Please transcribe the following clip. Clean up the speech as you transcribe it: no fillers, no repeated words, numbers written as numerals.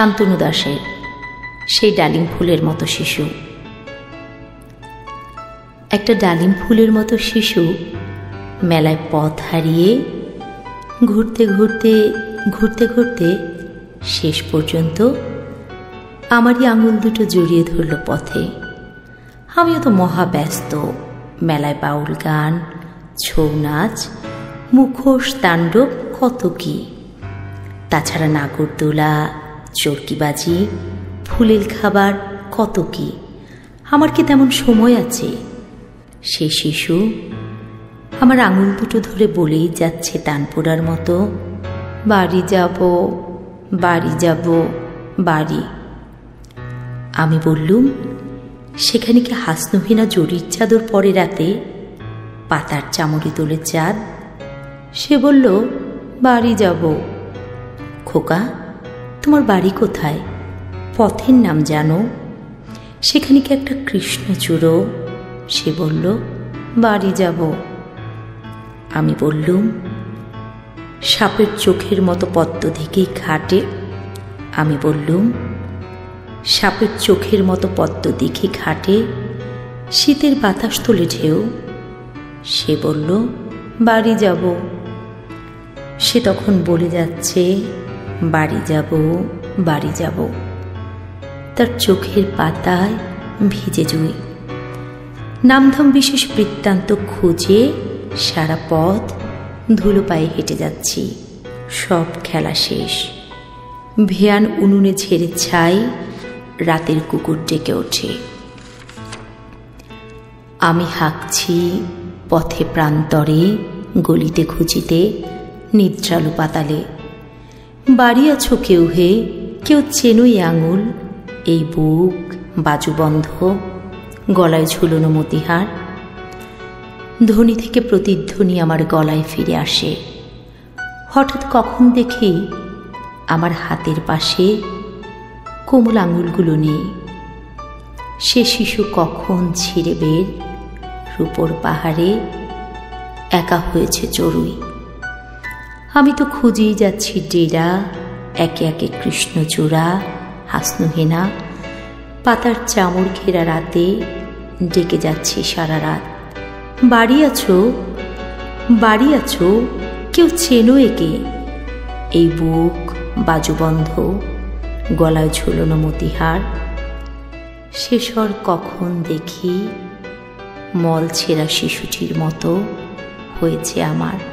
শান্তনু দাসের সেই ডালিম ফুলের মতো শিশু। একটা ডালিম ফুলের মতো শিশু মেলায় পথ হারিয়ে ঘুরতে ঘুরতে ঘুরতে ঘুরতে শেষ পর্যন্ত আমারই আঙুল দুটো জড়িয়ে ধরল পথে। আমিও তো মহাব্যস্ত, মেলায় বাউল গান, ছৌ নাচ, মুখোশ, তাণ্ডব, কত কি, তাছাড়া নাগরদোলা, চরকিবাজি, ফুলেল খাবার, কত কি। আমার কি তেমন সময় আছে? সে শিশু আমার আঙুল দুটো ধরে বলেই যাচ্ছে তানপুরার মতো, বাড়ি যাব, বাড়ি যাব, বাড়ি। আমি বললুম, সেখানে কি হাসনুহিনা জরির চাদর পরে রাতে, পাতার চামড়ি তোলে চাঁদ? সে বলল, বাড়ি যাব। খোকা, তোমার বাড়ি কোথায়? পথের নাম জানো? সেখানে কি একটা কৃষ্ণচূড়ো? সে বলল, বাড়ি যাব। আমি বললুম, সাপের চোখের মতো পদ্ম দিকেই ঘাটে। আমি বললুম, সাপের চোখের মতো পদ্ম দিকে ঘাটে শীতের বাতাস তোলে ঢেউ। সে বলল, বাড়ি যাব। সে তখন বলে যাচ্ছে, বাড়ি যাব, বাড়ি যাব। তার চোখের পাতায় ভিজে জুই। নামধাম বিশেষ বৃত্তান্ত খুঁজে সারা পথ ধুলো পায়ে হেঁটে যাচ্ছি। সব খেলা শেষ। ভেয়ান উনুনে ঝেড়ে ছাই, রাতের কুকুর ডেকে ওঠে। আমি হাঁকছি পথে প্রান্তরে, গলিতে খুঁজিতে, নিদ্রালু পাতালে। বাড়ি আছো কেউ হে? কেউ চেনই আঙুল? এই বুক বাজুবন্ধ, গলায় ঝুলনো মতিহার। ধ্বনি থেকে প্রতিধ্বনি আমার গলায় ফিরে আসে। হঠাৎ কখন দেখি আমার হাতের পাশে কোমল আঙুলগুলো নেই। সে শিশু কখন ছিঁড়ে বের রূপোর পাহাড়ে একা হয়েছে চড়ুই। আমি তো খুঁজেই যাচ্ছি ডেরা, একে একে কৃষ্ণচূড়া, হাসনুহেনা, পাতার চামড় ঘেরা রাতে ডেকে যাচ্ছি সারা রাত। বাড়ি আছো, বাড়ি আছো, কেউ চেনো একে? এই বুক বাজুবন্ধ, গলায় ঝুলনো মতিহার। সে স্বর কখন দেখি মল ছেঁড়া শিশুটির মতো হয়েছে আমার।